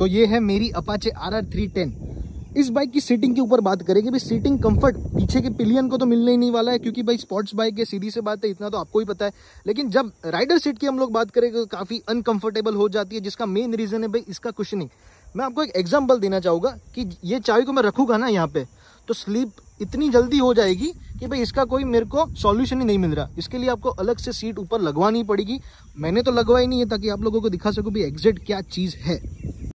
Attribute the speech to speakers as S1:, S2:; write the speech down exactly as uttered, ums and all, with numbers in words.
S1: तो ये है मेरी Apache R R three ten. इस बाइक की सीटिंग के ऊपर बात करेंगे भाई, सीटिंग कंफर्ट पीछे के पिलियन को तो मिलने ही नहीं वाला है, क्योंकि भाई स्पोर्ट्स बाइक है, सीधी सी बात है, इतना तो आपको ही पता है। लेकिन जब राइडर सीट की हम लोग बात करेंगे तो काफ़ी अनकंफर्टेबल हो जाती है, जिसका मेन रीज़न है भाई इसका कुशनिंग। मैं आपको एक एग्जाम्पल देना चाहूँगा कि ये चाबी को मैं रखूँगा ना यहाँ पे, तो स्लीप इतनी जल्दी हो जाएगी कि भाई इसका कोई मेरे को सॉल्यूशन ही नहीं मिल रहा। इसके लिए आपको अलग से सीट ऊपर लगवानी पड़ेगी। मैंने तो लगवाई नहीं है ताकि आप लोगों को दिखा सकूँ भाई एग्जैक्ट क्या चीज़ है।